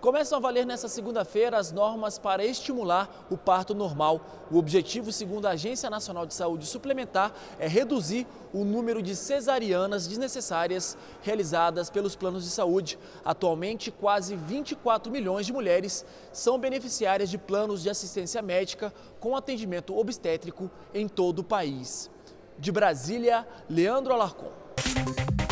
Começam a valer nesta segunda-feira as normas para estimular o parto normal. O objetivo, segundo a Agência Nacional de Saúde Suplementar, é reduzir o número de cesarianas desnecessárias realizadas pelos planos de saúde. Atualmente, quase 24 milhões de mulheres são beneficiárias de planos de assistência médica com atendimento obstétrico em todo o país. De Brasília, Leandro Alarcon.